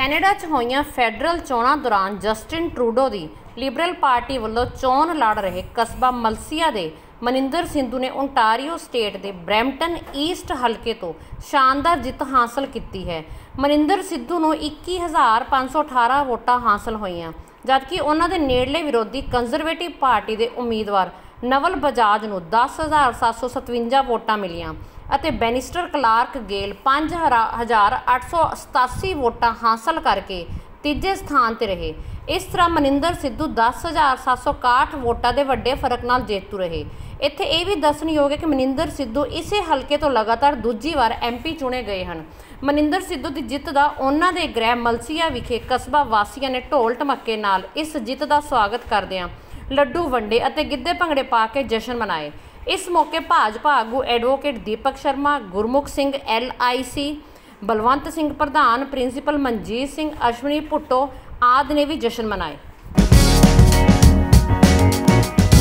Canada 'ਚ ਹੋਈਆਂ federal ਚੋਣਾਂ ਦੌਰਾਨ ਜਸਟਿਨ ਟਰੂਡੋ ਦੀ ਲਿਬਰਲ ਪਾਰਟੀ ਵੱਲੋਂ ਚੋਣ ਲੜ ਰਹੇ ਕਸਬਾ ਮਲਸੀਆ ਦੇ ਮਨਿੰਦਰ ਸਿੱਧੂ ਨੇ ਓਨਟਾਰੀਓ ਸਟੇਟ ਦੇ ਬਰੈਂਪਟਨ ਈਸਟ ਹਲਕੇ ਤੋਂ ਸ਼ਾਨਦਾਰ ਜਿੱਤ ਹਾਸਲ ਕੀਤੀ ਹੈ। ਮਨਿੰਦਰ ਸਿੱਧੂ ਨੂੰ 21,518 ਵੋਟਾਂ ਹਾਸਲ ਹੋਈਆਂ, ਜਦਕਿ ਉਹਨਾਂ ਦੇ ਨੇੜਲੇ ਵਿਰੋਧੀ ਕੰਜ਼ਰਵੇਟਿਵ ਪਾਰਟੀ ਦੇ ਉਮੀਦਵਾਰ ਨਵਲ ਬਜਾਜ ਨੂੰ 10,757 ਵੋਟਾਂ ਮਿਲੀਆਂ ਅਤੇ ਬੈਨਿਸਟਰ ਕਲਾਰਕ ਗੇਲ 5,887 ਵੋਟਾਂ ਹਾਸਲ ਕਰਕੇ ਤੀਜੇ ਸਥਾਨ 'ਤੇ ਰਹੇ। ਇਸ ਤਰ੍ਹਾਂ ਮਨਿੰਦਰ ਸਿੱਧੂ 10,761 ਵੋਟਾਂ ਦੇ ਵੱਡੇ ਫਰਕ ਨਾਲ ਜੇਤੂ ਰਹੇ। ਇੱਥੇ ਇਹ ਵੀ ਦੱਸਣਯੋਗ ਹੈ ਕਿ ਮਨਿੰਦਰ ਸਿੱਧੂ ਇਸੇ ਹਲਕੇ ਤੋਂ ਲਗਾਤਾਰ ਦੂਜੀ ਵਾਰ MP ਚੁਣੇ ਗਏ ਹਨ। ਮਨਿੰਦਰ ਸਿੱਧੂ ਦੀ ਜਿੱਤ ਦਾ ਉਹਨਾਂ ਦੇ ਗ੍ਰਹਿ ਮਲਸੀਆ ਵਿਖੇ ਕਸਬਾ ਵਾਸੀਆਂ ਨੇ ਢੋਲ ਢਮੱਕੇ ਨਾਲ ਇਸ ਜਿੱਤ ਦਾ ਸਵਾਗਤ ਕਰਦਿਆਂ ਲੱਡੂ ਵੰਡੇ ਅਤੇ ਗਿੱਧੇ ਭੰਗੜੇ ਪਾ ਕੇ ਜਸ਼ਨ ਮਨਾਏ। ਇਸ ਮੌਕੇ ਭਾਜਪਾ ਆਗੂ ਐਡਵੋਕੇਟ ਦੀਪਕ ਸ਼ਰਮਾ, ਗੁਰਮੁਖ ਸਿੰਘ LIC, ਬਲਵੰਤ ਸਿੰਘ ਪ੍ਰਧਾਨ, ਪ੍ਰਿੰਸੀਪਲ ਮਨਜੀਤ ਸਿੰਘ, ਅਸ਼ਵਨੀ ਭੁੱਟੋ ਆਦਿ ਨੇ ਵੀ ਜਸ਼ਨ ਮਨਾਏ।